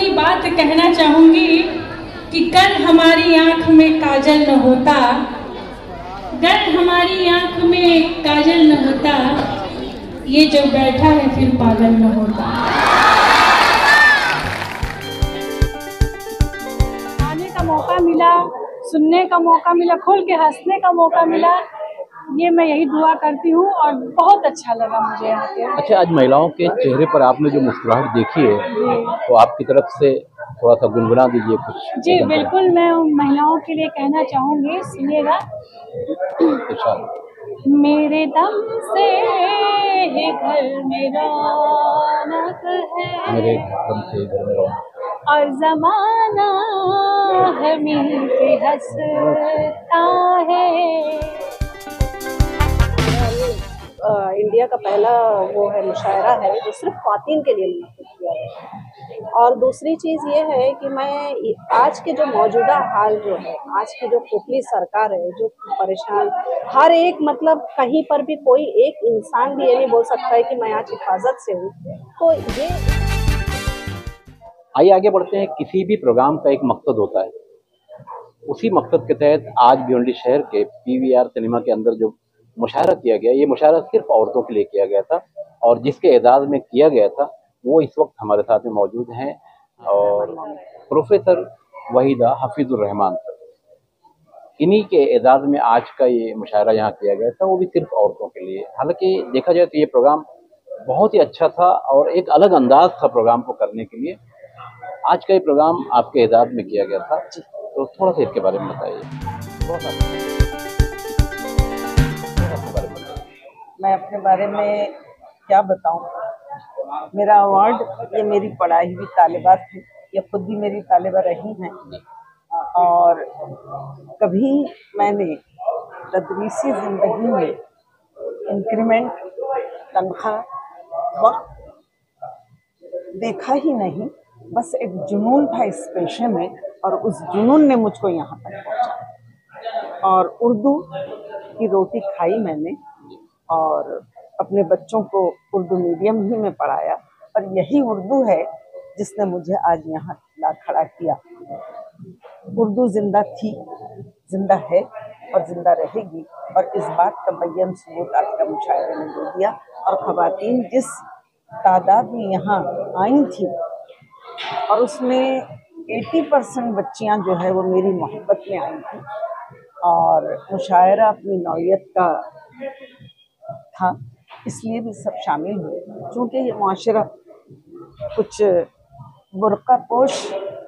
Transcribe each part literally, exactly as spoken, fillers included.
वही बात कहना चाहूंगी कि कल हमारी आंख में काजल न होता, कल हमारी आंख में काजल न होता, ये जो बैठा है फिर पागल न होता। आने का मौका मिला, सुनने का मौका मिला, खुल के हंसने का मौका मिला, ये मैं यही दुआ करती हूँ और बहुत अच्छा लगा मुझे यहाँ पे। अच्छा, आज महिलाओं के चेहरे पर आपने जो मुस्कुराहट देखी है तो आपकी तरफ से थोड़ा सा गुनगुना दीजिए कुछ। जी बिल्कुल, मैं महिलाओं के लिए कहना चाहूँगी, सुनिएगा। मेरे दम से ही घर में रौनक है, मेरे दम से घर में रौनक, और जमाना हमें पे हंसता है। आ, इंडिया का पहला वो है मुशायरा है जो सिर्फ ख्वातीन के लिए मुनक़िद किया है। और दूसरी चीज़ ये है कि मैं आज के जो मौजूदा हाल जो है, आज की जो खोखली सरकार है जो परेशान, हर एक मतलब कहीं पर भी कोई एक इंसान भी ये नहीं बोल सकता है कि मैं आज हिफाजत से हूँ। तो ये आइए आगे बढ़ते हैं। किसी भी प्रोग्राम का एक मकसद होता है, उसी मकसद के तहत आज भिवंडी शहर के पीवीआर सिनेमा के अंदर जो मुशायरा किया गया, ये मुशायरा सिर्फ औरतों के लिए किया गया था और जिसके एजाज़ में किया गया था वो इस वक्त हमारे साथ में मौजूद हैं और प्रोफेसर वहीदा हफीजुर रहमान सर। इन्हीं के एजाज़ में आज का ये मुशायरा यहाँ किया गया था, वो भी सिर्फ औरतों के लिए। हालांकि देखा जाए तो ये प्रोग्राम बहुत ही अच्छा था और एक अलग अंदाज था प्रोग्राम को करने के लिए। आज का ये प्रोग्राम आपके एजाज़ में किया गया था, तो थोड़ा सा इसके बारे में बताइए। थोड़ा सा मैं अपने बारे में क्या बताऊं। मेरा अवार्ड ये मेरी पढ़ाई हुई तालिबात थी, ये खुद भी मेरी तालिबा रही हैं और कभी मैंने तदरीसी ज़िंदगी में इंक्रीमेंट, तनख्वाह, वक्त देखा ही नहीं। बस एक जुनून था इस पेशे में और उस जुनून ने मुझको यहाँ तक पहुँचा। और उर्दू की रोटी खाई मैंने और अपने बच्चों को उर्दू मीडियम ही में पढ़ाया और यही उर्दू है जिसने मुझे आज यहाँ ला खड़ा किया। उर्दू जिंदा थी, जिंदा है और जिंदा रहेगी और इस बात का बयान सबूत आज का मुशायरे ने दे दिया। और ख़वातीन जिस तादाद में यहाँ आई थी और उसमें अस्सी परसेंट बच्चियाँ जो है वो मेरी मोहब्बत में आई थी और मुशायरा अपनी नौइयत का था, इसलिए भी सब शामिल हुए। चूँकि ये मुआशरा कुछ बुर्का पोश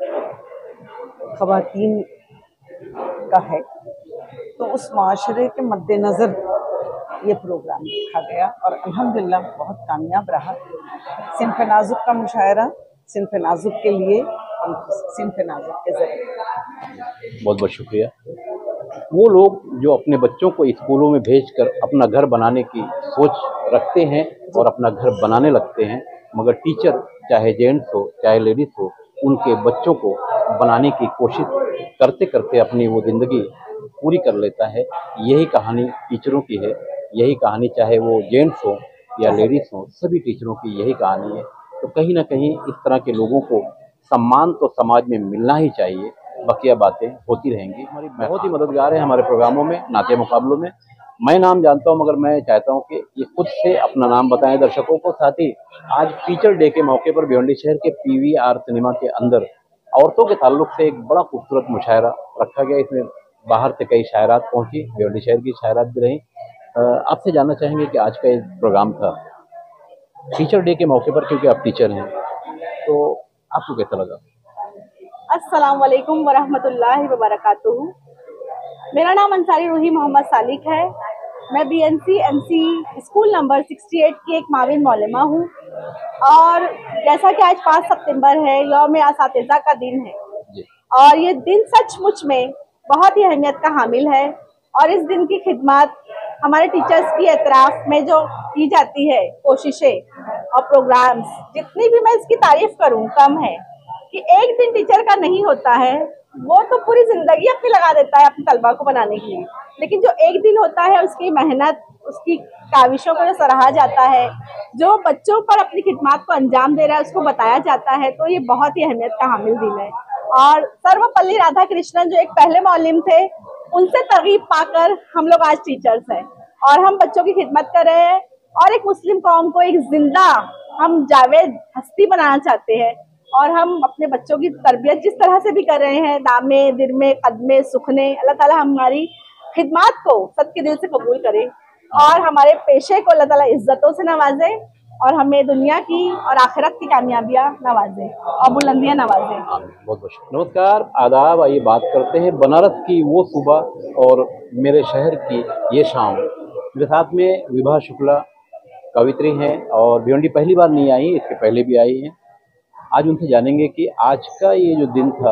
ख़वातीन का है, तो उस मुआशरे के मद्देनज़र ये प्रोग्राम रखा गया और अल्हम्दुलिल्लाह बहुत कामयाब रहा। सिन्फ़ नाज़ुक का मुशायरा सिन्फ़ नाज़ुक के लिए, सिन्फ़ नाज़ुक के ज़रिए। बहुत बहुत शुक्रिया। वो लोग जो अपने बच्चों को स्कूलों में भेजकर अपना घर बनाने की सोच रखते हैं और अपना घर बनाने लगते हैं, मगर टीचर चाहे जेंट्स हो चाहे लेडीज़ हो, उनके बच्चों को बनाने की कोशिश करते करते अपनी वो ज़िंदगी पूरी कर लेता है। यही कहानी टीचरों की है, यही कहानी चाहे वो जेंट्स हो या लेडीज़ हो, सभी टीचरों की यही कहानी है। तो कहीं ना कहीं इस तरह के लोगों को सम्मान तो समाज में मिलना ही चाहिए, बकिया बातें होती रहेंगी। हमारी बहुत ही मददगार है हमारे प्रोग्रामों में, नाते मुकाबलों में। मैं नाम जानता हूं, मगर मैं चाहता हूं कि ये खुद से अपना नाम बताएं दर्शकों को। साथ ही आज टीचर डे के मौके पर भिवंडी शहर के पीवीआर सिनेमा के अंदर औरतों के ताल्लुक से एक बड़ा खूबसूरत मुशायरा रखा गया। इसमें बाहर से कई शायरात पहुंची, भिवंडी शहर की शायरात भी रहीं। आपसे जानना चाहेंगे कि आज का ये प्रोग्राम था टीचर डे के मौके पर, क्योंकि आप टीचर हैं, तो आपको कैसा लगा? अस्सलाम वालेकुम वरहमतुल्लाहि वबरकातुहू। मेरा नाम अंसारी रूही मोहम्मद सालिक है। मैं बीएनसी एमसी स्कूल नंबर अड़सठ की एक माविन मौलमा हूँ और जैसा कि आज पाँच सितंबर है, यौम-ए-असातिज़ा का दिन है और ये दिन सचमुच में बहुत ही अहमियत का हामिल है। और इस दिन की खिदमत हमारे टीचर्स की एतराफ़ में जो की जाती है कोशिशें और प्रोग्राम्स, जितनी भी मैं इसकी तारीफ करूँ कम है। कि एक दिन टीचर का नहीं होता है, वो तो पूरी जिंदगी अपनी लगा देता है अपने तलबा को बनाने के लिए, लेकिन जो एक दिन होता है उसकी मेहनत, उसकी काविशों को जो सराहा जाता है, जो बच्चों पर अपनी खिदमत को अंजाम दे रहा है उसको बताया जाता है, तो ये बहुत ही अहमियत का हामिल दिन है। और सर्वपल्ली राधाकृष्णन जो एक पहले मौलिम थे, उनसे तरगीब पाकर हम लोग आज टीचर्स हैं और हम बच्चों की खिदमत कर रहे हैं और एक मुस्लिम कौम को एक जिंदा हम जावेद हस्ती बनाना चाहते हैं। और हम अपने बच्चों की तरबियत जिस तरह से भी कर रहे हैं, दामे दिरमे कदमे सुखने, अल्लाह ताला हमारी खिदमत को सच्चे दिल से कबूल करे और हमारे पेशे को अल्लाह ताला इज्जतों से नवाजे और हमें दुनिया की और आखिरत की कामयाबियां नवाजे और बुलंदियां नवाजे। बहुत बहुत शुक्रिया। नमस्कार, आदाब। आइए बात करते हैं बनारस की वो सुबह और मेरे शहर की ये शाम। मेरे साथ में विभा शुक्ला कवित्री हैं और भिवंडी पहली बार नहीं आई, इसके पहले भी आई हैं। आज उनसे जानेंगे कि आज का ये जो दिन था,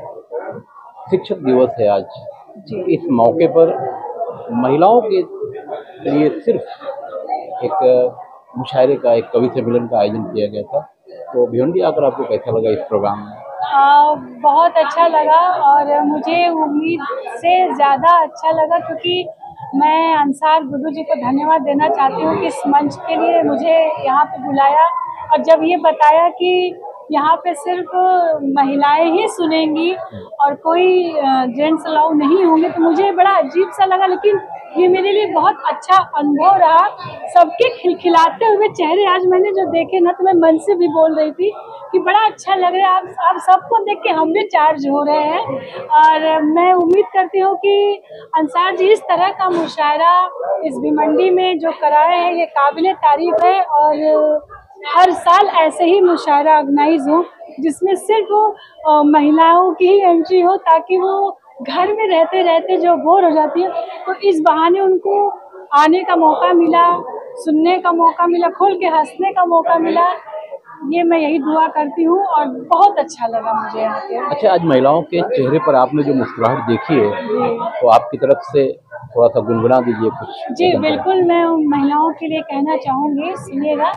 शिक्षक दिवस है आज, इस मौके पर महिलाओं के लिए सिर्फ एक मुशायरे का, एक कवि सम्मेलन का आयोजन किया गया था। तो भिवंडी आकर आपको कैसा लगा इस प्रोग्राम में? आ, बहुत अच्छा लगा और मुझे उम्मीद से ज़्यादा अच्छा लगा, क्योंकि मैं अंसार गुरु जी को धन्यवाद देना चाहती हूँ कि इस मंच के लिए मुझे यहाँ पे बुलाया और जब ये बताया कि यहाँ पे सिर्फ महिलाएं ही सुनेंगी और कोई जेंट्स अलाउ नहीं होंगे, तो मुझे बड़ा अजीब सा लगा, लेकिन ये मेरे लिए बहुत अच्छा अनुभव रहा। सबके खिलखिलाते हुए चेहरे आज मैंने जो देखे ना, तो मैं मन से भी बोल रही थी कि बड़ा अच्छा लग रहा है। आप आप सबको देख के हम भी चार्ज हो रहे हैं और मैं उम्मीद करती हूँ कि अंसार जी इस तरह का मुशायरा इस भिवंडी में जो कराए हैं ये काबिले तारीफ है और हर साल ऐसे ही मुशायरा ऑर्गेनाइज हो जिसमें सिर्फ महिलाओं की ही एंट्री हो, ताकि वो घर में रहते रहते जो बोर हो जाती है तो इस बहाने उनको आने का मौका मिला, सुनने का मौका मिला, खोल के हंसने का मौका मिला। ये मैं यही दुआ करती हूँ और बहुत अच्छा लगा मुझे यहाँ पे। अच्छा, आज महिलाओं के चेहरे पर आपने जो मुस्कुराहट देखी है, तो आपकी तरफ से थोड़ा सा गुनगुना दीजिए कुछ। जी बिल्कुल, मैं महिलाओं के लिए कहना चाहूँगी, सुनिएगा।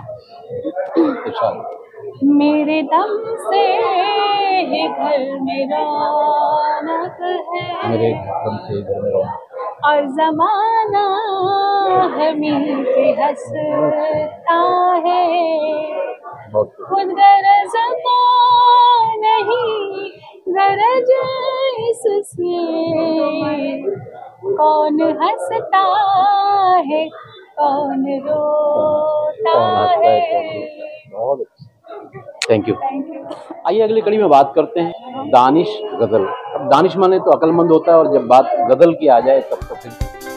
मेरे दम से ही घर में रौनक है, मेरे दम से घर में रौनक और जमाना हमें पे हंसता है। खुद गरज को नहीं गरज इससे, कौन हंसता है कौन रोता है। Thank you. आइए अगली कड़ी में बात करते हैं दानिश गजल। अब दानिश माने तो अक्लमंद होता है और जब बात गजल की आ जाए तब तो फिर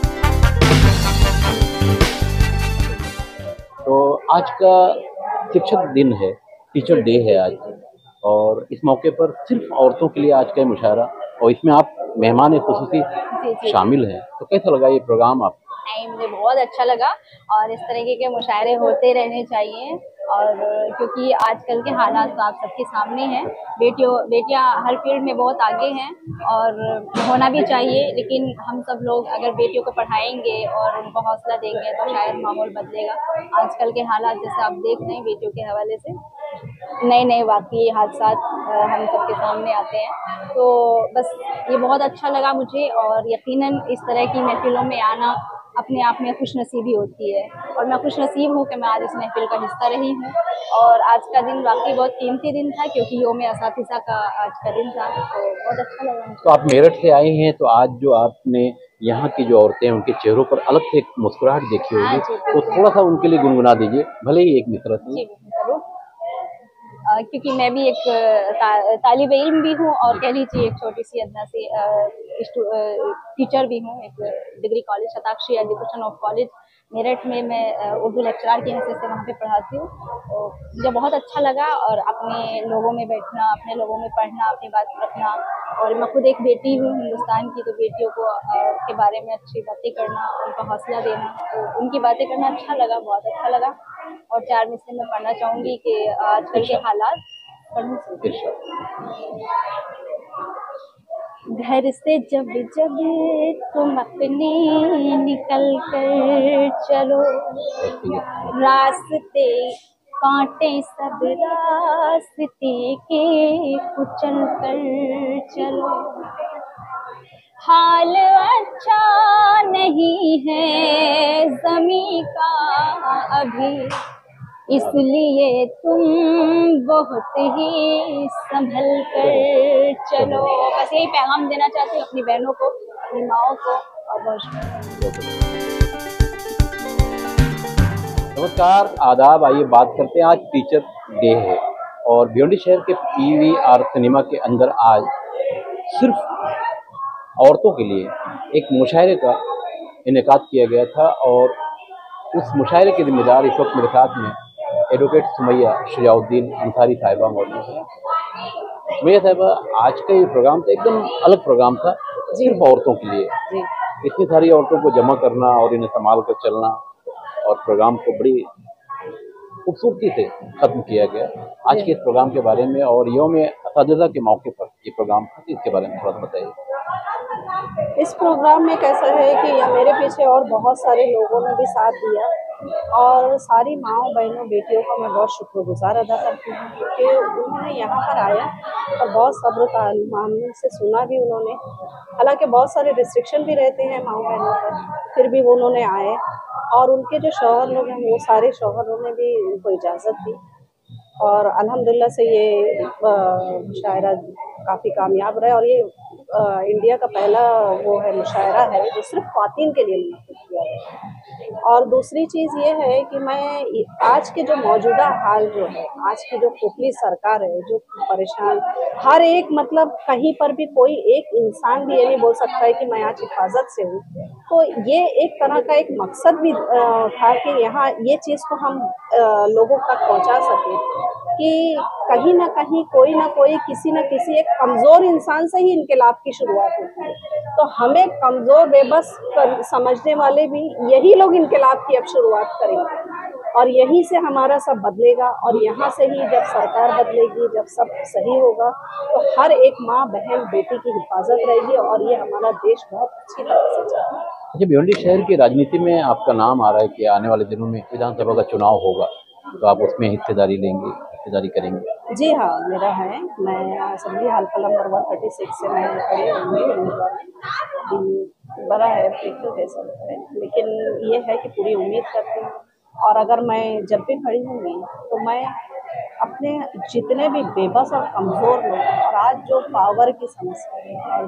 तो आज का शिक्षक दिन है, टीचर डे है आज, और इस मौके पर सिर्फ औरतों के लिए आज का मुशायरा और इसमें आप मेहमान खुसूसी शामिल हैं। तो कैसा लगा ये प्रोग्राम आपको? नहीं, मुझे बहुत अच्छा लगा और इस तरीके के मुशायरे होते रहने चाहिए और क्योंकि आजकल के हालात तो आप सबके सामने हैं। बेटियों बेटियां हर फील्ड में बहुत आगे हैं और होना भी चाहिए, लेकिन हम सब लोग अगर बेटियों को पढ़ाएंगे और उनको हौसला देंगे तो शायद माहौल बदलेगा। आजकल के हालात जैसे आप देख रहे हैं, बेटियों के हवाले से नए नए वाक़ई हादसा हम सबके सामने आते हैं। तो बस ये बहुत अच्छा लगा मुझे और यकीनन इस तरह की महफिलों में आना अपने आप में खुश नसीबी होती है और मैं खुश नसीब हूँ कि मैं आज इस महफिल का हिस्सा रही हूँ। और आज का दिन वाकई बहुत कीमती दिन था क्योंकि योम असातिज़ा का आज का दिन था, तो बहुत अच्छा लगा। तो आप मेरठ से आई हैं, तो आज जो आपने यहाँ की जो औरतें हैं उनके चेहरों पर अलग से एक मुस्कुराहट देखी होगी, तो थोड़ा सा उनके लिए गुनगुना दीजिए, भले ही एक मिसरा से। जरूर, क्योंकि मैं भी एक ता, तालिब इल्म भी हूँ और कह लीजिए एक छोटी सी अदना सी टीचर भी हूँ। एक degree college Shatakshi education of college Meerut में मैं उर्दू लेक्चरार की हैसियत से वहाँ पे पढ़ाती हूँ। तो मुझे बहुत अच्छा लगा और अपने लोगों में बैठना, अपने लोगों में पढ़ना, अपनी बात रखना। और मैं खुद एक बेटी हूँ हिंदुस्तान की, तो बेटियों को के बारे में अच्छी बातें करना, उनका हौसला देना, तो उनकी बातें करना अच्छा लगा, बहुत अच्छा लगा। और चार मिसरे में पढ़ना चाहूँगी कि आजकल के हालात पढ़ने से घर से जब जब तुम अपने निकल कर चलो, रास्ते कांटे सब रास्ते के कुचल कर चलो, हाल अच्छा नहीं है ज़मीं का अभी, इसलिए तुम बहुत ही संभल कर चलो। बस यही पैगाम देना चाहती हूँ अपनी बहनों को, अपनी माओं को। और बहुत नमस्कार, आदाब। आइए बात करते हैं, आज टीचर डे है और भिवंडी शहर के पीवीआर सिनेमा के अंदर आज सिर्फ औरतों के लिए एक मुशायरे का इनेकाद किया गया था और उस मुशायरे के जिम्मेदार इस वक्त मेरे साथ में एडवोकेट सुमैया शजाउद्दीन अंसारी साहिबा मौजूद है। सुमैया साहिबा, आज का ये प्रोग्राम था एकदम अलग प्रोग्राम था, सिर्फ औरतों के लिए। इतनी सारी औरतों को जमा करना और इन्हें संभाल कर चलना और प्रोग्राम को बड़ी खूबसूरती से खत्म किया गया। आज के इस प्रोग्राम के बारे में और यौम असातिज़ा के मौके पर ये प्रोग्राम था, इसके बारे में थोड़ा सा बताइए। इस प्रोग्राम में कैसा है कि या मेरे पीछे और बहुत सारे लोगों ने भी साथ दिया और सारी माँओं बहनों बेटियों का मैं बहुत शुक्रगुजार अदा करती हूँ क्योंकि उन्होंने यहाँ पर आया और बहुत सब्र तालीम से सुना भी उन्होंने। हालांकि बहुत सारे रिस्ट्रिक्शन भी रहते हैं माँओं बहनों पर, फिर भी वो उन्होंने आए और उनके जो शौहर लोग हैं वो सारे शौहरों ने भी उनको इजाज़त दी और अल्हम्दुलिल्लाह से ये मुशायरा काफ़ी कामयाब रहा और ये आ, इंडिया का पहला वो है मुशायरा है जो सिर्फ ख़वातीन के लिए मुनक़िद किया है। और दूसरी चीज़ ये है कि मैं आज के जो मौजूदा हाल जो है, आज की जो खोखली सरकार है जो परेशान, हर एक मतलब कहीं पर भी कोई एक इंसान भी ये नहीं बोल सकता है कि मैं आज हिफाजत से हूँ। तो ये एक तरह का एक मकसद भी आ, था कि यहाँ ये चीज़ को हम आ, लोगों तक पहुँचा सकें कि कहीं ना कहीं कोई ना कोई किसी न किसी एक कमज़ोर इंसान से ही इनकलाब की शुरुआत होती है। तो हमें कमज़ोर बेबस समझने वाले भी यही लोग इनकलाब की अब शुरुआत करेंगे और यहीं से हमारा सब बदलेगा और यहाँ से ही जब सरकार बदलेगी, जब सब सही होगा तो हर एक माँ बहन बेटी की हिफाजत रहेगी और ये हमारा देश बहुत अच्छी तरह से चलेगा। अच्छा, भिवंडी शहर की राजनीति में आपका नाम आ रहा है कि आने वाले दिनों में विधानसभा का चुनाव होगा तो आप उसमें हिस्सेदारी लेंगे, हिस्सेदारी करेंगे? जी हाँ, मेरा है। मैं असेंबली हल्का नंबर वन थर्टी सिक्स से मैं खड़े होंगी, बड़ा है फिक्र है सब है, लेकिन ये है कि पूरी उम्मीद करती हूँ और अगर मैं जब भी खड़ी होंगी तो मैं अपने जितने भी बेबस और कमज़ोर लोग और आज जो पावर की समस्या है और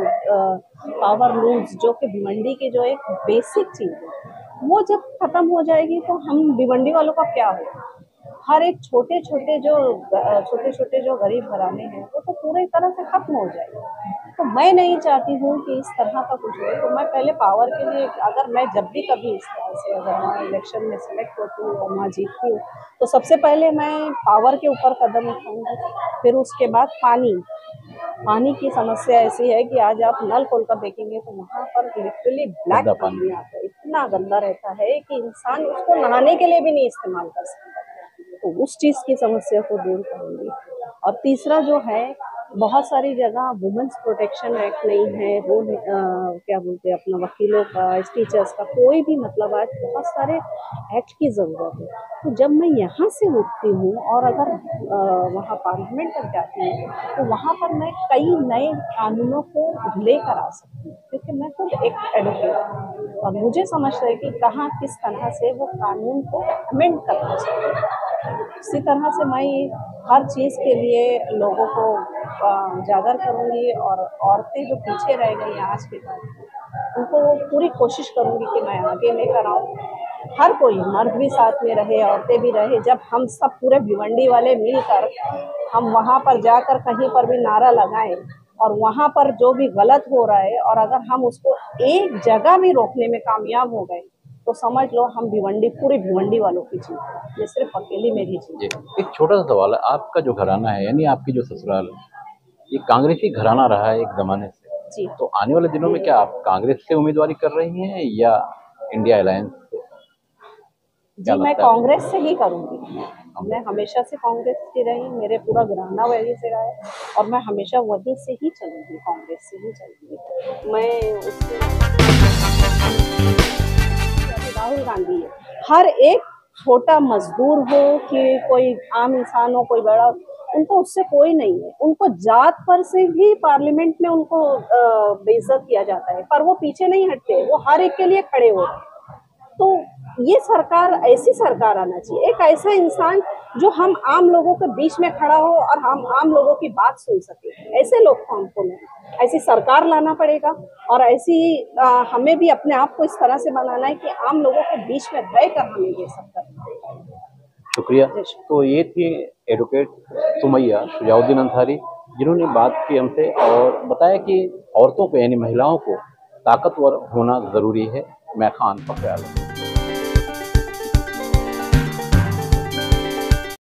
जो पावर लूज जो कि भिवंडी की जो एक बेसिक चीज़ है वो जब ख़त्म हो जाएगी तो हम भिवंडी वालों का क्या होगा। हर एक छोटे छोटे जो छोटे छोटे जो गरीब घराने हैं वो तो पूरी तरह से खत्म हो जाएंगे। तो मैं नहीं चाहती हूँ कि इस तरह का कुछ हो। तो मैं पहले पावर के लिए, अगर मैं जब भी कभी इस तरह से अगर मैं इलेक्शन में सेलेक्ट होती हूँ और वहाँ जीतती हूँ तो सबसे पहले मैं पावर के ऊपर कदम उठाऊँगी। फिर उसके बाद पानी पानी की समस्या ऐसी है कि आज आप नल खोल कर देखेंगे तो वहाँ पर लिटरली ब्लैक पानी आता है, इतना गंदा रहता है कि इंसान उसको नहाने के लिए भी नहीं इस्तेमाल कर सकता। तो उस चीज़ की समस्या को दूर करूँगी। और तीसरा जो है, बहुत सारी जगह वुमेन्स प्रोटेक्शन एक्ट नहीं है, वो आ, क्या बोलते हैं अपना वकीलों का, टीचर्स का, कोई भी मतलब आज बहुत सारे एक्ट की ज़रूरत है। तो जब मैं यहाँ से उठती हूँ और अगर आ, वहाँ पार्लियामेंट तक जाती हूँ तो वहाँ पर मैं कई नए कानूनों को लेकर आ सकती हूँ क्योंकि मैं खुद एक एडवोकेट हूँ और मुझे समझता है कि कहाँ किस तरह से वो कानून को अमेंड करना चाहिए। इसी तरह से मैं हर चीज़ के लिए लोगों को उजागर करूँगी और औरतें जो पीछे रह गई आज के टाइम उनको पूरी कोशिश करूँगी कि मैं आगे लेकर आऊँ। हर कोई, मर्द भी साथ में रहे, औरतें भी रहे। जब हम सब पूरे भिवंडी वाले मिलकर हम वहाँ पर जाकर कहीं पर भी नारा लगाएं और वहाँ पर जो भी गलत हो रहा है और अगर हम उसको एक जगह भी रोकने में कामयाब हो गए तो समझ लो हम भिवंडी, पूरी भिवंडी वालों की जीत, ये सिर्फ अकेली मेरी जीत। एक छोटा सा सवाल है, आपका जो घराना है यानी आपकी जो ससुराल है ये कांग्रेसी घराना रहा है एक जमाने से जी, तो आने वाले दिनों में क्या आप कांग्रेस से उम्मीदवारी कर रही हैं या इंडिया अलायंस से? जी, मैं कांग्रेस से ही करूँगी। मैं हमेशा से कांग्रेस की रही, मेरे पूरा घराना वही से रहा है और मैं हमेशा वहीं से ही चलूँगी, कांग्रेस से ही चलूँगी। मैं उससे राहुल गांधी है, हर एक छोटा मजदूर हो कि कोई आम इंसान हो, कोई बड़ा, उनको उससे कोई नहीं है। उनको जात पर से भी पार्लियामेंट में उनको बेइज्जत किया जाता है, पर वो पीछे नहीं हटते, वो हर एक के लिए खड़े हो। तो ये सरकार, ऐसी सरकार आना चाहिए, एक ऐसा इंसान जो हम आम लोगों के बीच में खड़ा हो और हम आम लोगों की बात सुन सके। ऐसे लोग को हमको नहीं, ऐसी सरकार लाना पड़ेगा और ऐसी आ, हमें भी अपने आप को इस तरह से बनाना है कि आम लोगों के बीच में रहकर हमें ये सब करना है। शुक्रिया। तो ये थी एडवोकेट सुमैया शुजाउद्दीन अंसारी, जिन्होंने बात की हमसे और बताया कि औरतों को यानी महिलाओं को ताकतवर होना ज़रूरी है। मैं खान पकड़ाल।